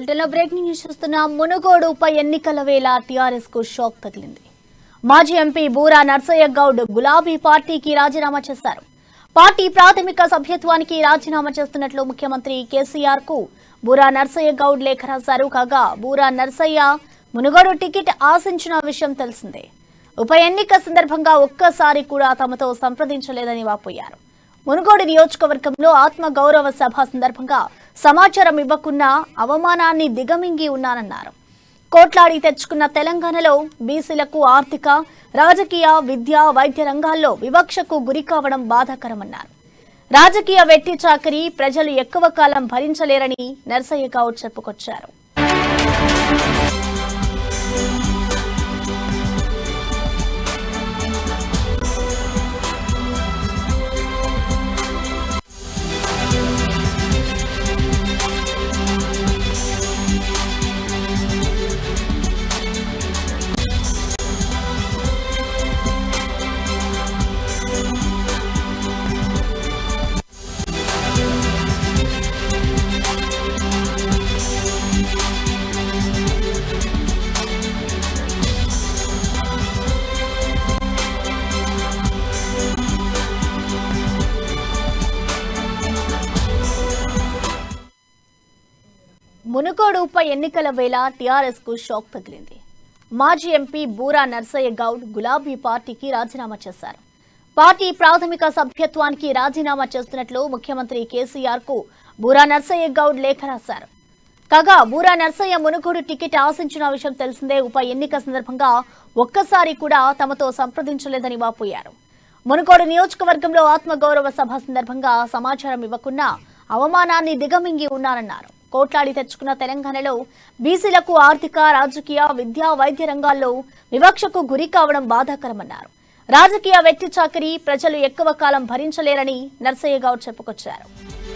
బులెటిన్లో breaking news చూస్తున్నాం. మునుగోడు ఉప ఎన్నికల వేళ టీఆర్ఎస్ కు షాక్ తగిలింది. మాజీ ఎంపీ బూరా నర్సయ్య గౌడ్ గులాబీ పార్టీకి రాజీనామా చేశారు. పార్టీ ప్రాథమిక సభ్యత్వానికి రాజీనామా చేస్తున్నట్లు ముఖ్యమంత్రి కేసీఆర్ కు బూరా నర్సయ్య గౌడ్ లేఖ రాశారు. కాగా బూరా నర్సయ్య మునుగోడు టికెట్ ఆశించిన విషయం తెలిసిందే. ఉప ఎన్నిక సందర్భంగా ఒక్కసారి కూడా తమతో సంప్రదించలేదని వాపోయారు. మునుగోడు నియోజకవర్గంలో ఆత్మ గౌరవ సభ సందర్భంగా సమాచారం ఇవ్వకున్నా అవమానాన్ని దిగమింగి ఉన్నానన్నారు. కోట్లాడి తెచ్చుకున్న తెలంగాణలో బీసీలకు ఆర్థిక, రాజకీయ, విద్య, వైద్య రంగాల్లో వివక్షకు గురి కావడం బాధాకరమన్నారు. రాజకీయ వెట్టి చాకరీ ప్రజలు ఎక్కువ కాలం భరించలేరని నర్సయ్య గౌడ్ చెప్పుకొచ్చారు. మునుగోడు ఉప ఎన్నికల వేళ టీఆర్ఎస్ కు షాక్ తగిలింది. మాజీ ఎంపీ బూరా నర్సయ్య గౌడ్ గులాబీ పార్టీకి రాజీనామా చేశారు. పార్టీ ప్రాథమిక సభ్యత్వానికి రాజీనామా చేస్తున్నట్లు ముఖ్యమంత్రి కేసీఆర్ కు బూరా నర్సయ్య గౌడ్ లేఖ రాశారు. కాగా బూరా నర్సయ్య మునుగోడు టికెట్ ఆశించిన విషయం తెలిసిందే. ఉప ఎన్నిక సందర్భంగా ఒక్కసారి కూడా తమతో సంప్రదించలేదని వాపోయారు. మునుగోడు నియోజకవర్గంలో ఆత్మగౌరవ సభ సందర్భంగా సమాచారం ఇవ్వకున్నా అవమానాన్ని దిగమింగి ఉన్నారన్నారు. కోట్లాడి తెచ్చుకున్న తెలంగాణలో బీసీలకు ఆర్థిక, రాజకీయ, విద్య, వైద్య రంగాల్లో వివక్షకు గురి కావడం బాధాకరమన్నారు. రాజకీయ వెట్టి చాకరీ ప్రజలు ఎక్కువ కాలం భరించలేరని నర్సయ్య గౌడ్ చెప్పుకొచ్చారు.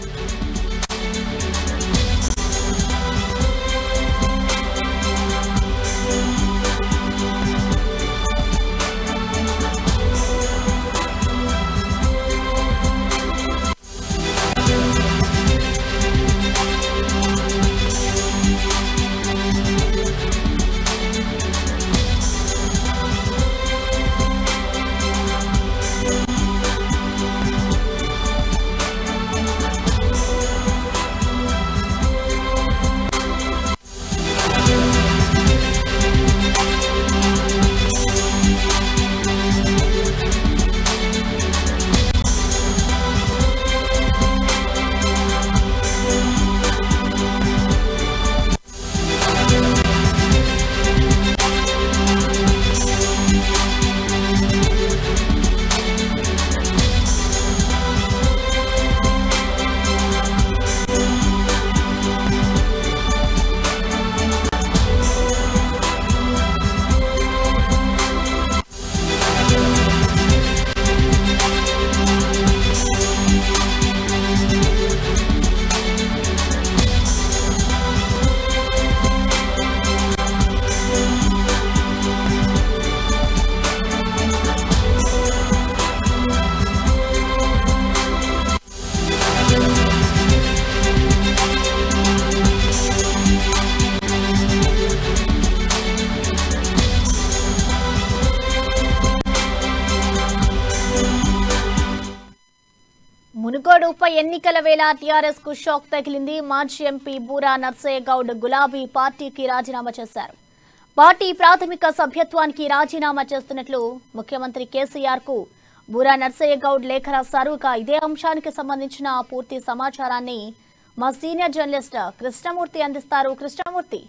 మునుగోడు ఉప ఎన్నికల వేళ టీఆర్ఎస్ కు షాక్ తగిలింది. మాజీ ఎంపీ బూరా నర్సయ్య గౌడ్ గులాబీ పార్టీకి రాజీనామా చేశారు. పార్టీ ప్రాథమిక సభ్యత్వానికి రాజీనామా చేస్తున్నట్లు ముఖ్యమంత్రి కేసీఆర్ కు బూరా నర్సయ్య గౌడ్ లేఖ రాశారు. ఇక ఇదే అంశానికి సంబంధించిన పూర్తి సమాచారాన్ని మా సీనియర్ జర్నలిస్ట్ కృష్ణమూర్తి అందిస్తారు. కృష్ణమూర్తి.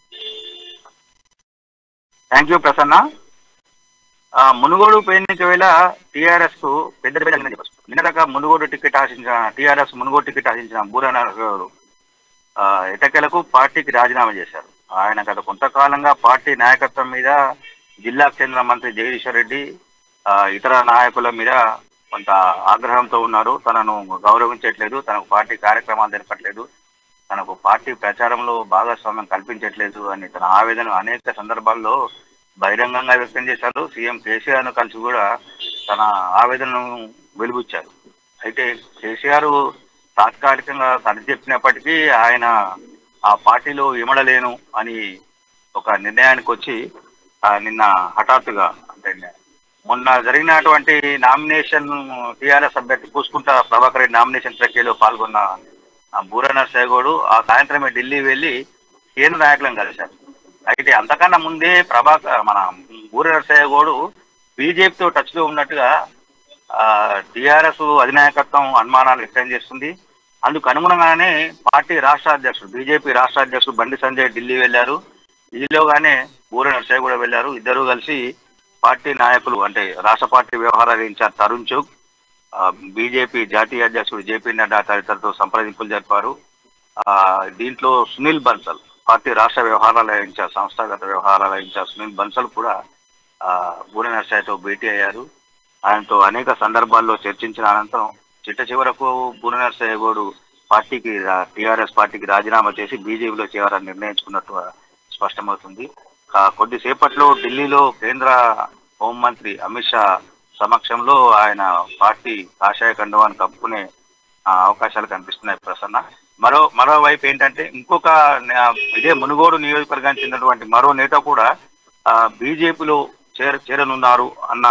Thank you Prasanna. మునుగోడు ఉప ఎన్నిక వేళ టీఆర్ఎస్ కు పెద్ద నిన్నదాకా మునుగోడు టికెట్ ఆశించిన టీఆర్ఎస్ మునుగోడు టికెట్ ఆశించిన బూరా నర్సయ్య ఎటకెలకు పార్టీకి రాజీనామా చేశారు. ఆయన గత కొంతకాలంగా పార్టీ నాయకత్వం మీద జిల్లాకు చెందిన మంత్రి జగదీశ్వర్ రెడ్డి ఇతర నాయకుల మీద కొంత ఆగ్రహంతో ఉన్నారు. తనను గౌరవించట్లేదు, తనకు పార్టీ కార్యక్రమాలు జరపట్లేదు, తనకు పార్టీ ప్రచారంలో భాగస్వామ్యం కల్పించట్లేదు అని తన ఆవేదన అనేక సందర్భాల్లో బహిరంగంగా వ్యక్తం చేశారు. సీఎం కేసీఆర్ ను కలిసి కూడా తన ఆవేదనను వెలుబుచ్చారు. అయితే కేసీఆర్ తాత్కాలికంగా సరి చెప్పినప్పటికీ ఆయన ఆ పార్టీలో ఇమడలేను అని ఒక నిర్ణయానికి వచ్చి నిన్న హఠాత్తుగా అంటే మొన్న జరిగినటువంటి నామినేషన్ టీఆర్ఎస్ అభ్యర్థి పూసుకుంట ప్రభాకర్ రెడ్డి నామినేషన్ ప్రక్రియలో పాల్గొన్న బూర నర్సయ్య గౌడ్ ఆ సాయంత్రమే ఢిల్లీ వెళ్లి కేంద్ర నాయకులను కలిశారు. అయితే అంతకన్నా ముందే మన బూర నర్సయ్య గౌడ్ బీజేపీతో టచ్ లో ఉన్నట్టుగా టీఆర్ఎస్ అధినాయకత్వం అనుమానాలు వ్యక్తం చేస్తుంది. అందుకు అనుగుణంగానే పార్టీ రాష్ట్ర అధ్యక్షుడు బీజేపీ రాష్ట్ర అధ్యక్షుడు బండి సంజయ్ ఢిల్లీ వెళ్లారు. ఈలోగానే బూర నర్సయ్య కూడా వెళ్లారు. ఇద్దరు కలిసి పార్టీ నాయకులు అంటే రాష్ట్ర పార్టీ వ్యవహారాల ఇన్ఛార్జ్ తరుణ్ చుగ్, బీజేపీ జాతీయ అధ్యక్షుడు జేపీ నడ్డా తదితరులతో సంప్రదింపులు జరిపారు. దీంట్లో సునీల్ బన్సల్ పార్టీ రాష్ట్ర వ్యవహారాల ఇన్ఛార్జ్ సంస్థాగత వ్యవహారాల ఇన్ఛార్జ్ సునీల్ బన్సల్ కూడా బూర నర్సయ్యతో భేటీ అయ్యారు. ఆయనతో అనేక సందర్భాల్లో చర్చించిన అనంతరం చిట్ట చివరకు బూర నర్సయ్య గౌడ్ పార్టీకి టీఆర్ఎస్ పార్టీకి రాజీనామా చేసి బీజేపీలో చేరాలని నిర్ణయించుకున్నట్టు స్పష్టమవుతుంది. కొద్దిసేపట్లో ఢిల్లీలో కేంద్ర హోంమంత్రి అమిత్ షా సమక్షంలో ఆయన పార్టీ కాషాయ కండువాన్ని కప్పుకునే అవకాశాలు కనిపిస్తున్నాయి ప్రసన్న. మరోవైపు ఏంటంటే ఇంకొక ఇదే మునుగోడు నియోజకవర్గానికి చెందినటువంటి మరో నేత కూడా బీజేపీలో చేరనున్నారు అన్న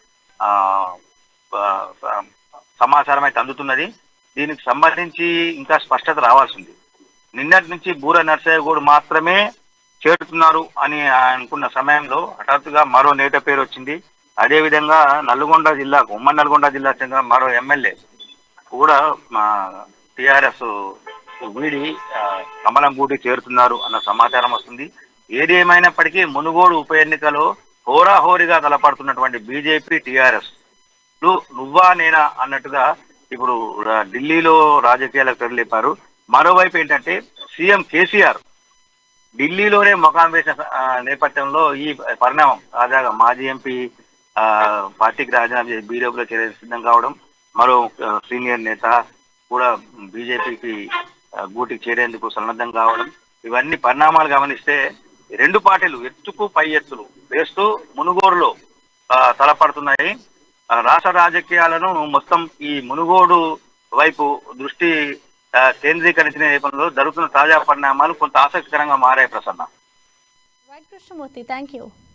సమాచారం అయితే అందుతున్నది. దీనికి సంబంధించి ఇంకా స్పష్టత రావాల్సింది. నిన్నటి నుంచి బూర నర్సయ్య గౌడ్ మాత్రమే చేరుతున్నారు అని అనుకున్న సమయంలో హఠాత్తుగా మరో నేత పేరు వచ్చింది. అదేవిధంగా ఉమ్మడి నల్గొండ జిల్లా చెందిన మరో ఎమ్మెల్యే కూడా టీఆర్ఎస్ వీడి కమలం గూటి చేరుతున్నారు అన్న సమాచారం వస్తుంది. ఏది ఏమైనప్పటికీ మునుగోడు ఉప ఎన్నికలో హోరాహోరీగా తలపడుతున్నటువంటి బీజేపీ టీఆర్ఎస్ నువ్వా నేనా అన్నట్టుగా ఇప్పుడు ఢిల్లీలో రాజకీయాలకు తెరలేపారు. మరోవైపు ఏంటంటే సీఎం కేసీఆర్ ఢిల్లీలోనే ముఖం వేసిన నేపథ్యంలో ఈ పరిణామం తాజాగా మాజీ ఎంపీ పార్టీకి రాజీనామా చేసి బీజేపీలో చేరే సిద్ధం కావడం, మరో సీనియర్ నేత కూడా బీజేపీకి గూటికి చేరేందుకు సన్నద్ధం కావడం, ఇవన్నీ పరిణామాలు గమనిస్తే రెండు పార్టీలు ఎత్తుకు పై ఎత్తులు వేస్తూ మునుగోడులో తలపడుతున్నాయి. రాష్ట్ర రాజకీయాలను మొత్తం ఈ మునుగోడు వైపు దృష్టి కేంద్రీకరించిన నేపథ్యంలో జరుగుతున్న తాజా పరిణామాలు కొంత ఆసక్తికరంగా మారాయి ప్రసన్న. Krishnamurthy, thank you.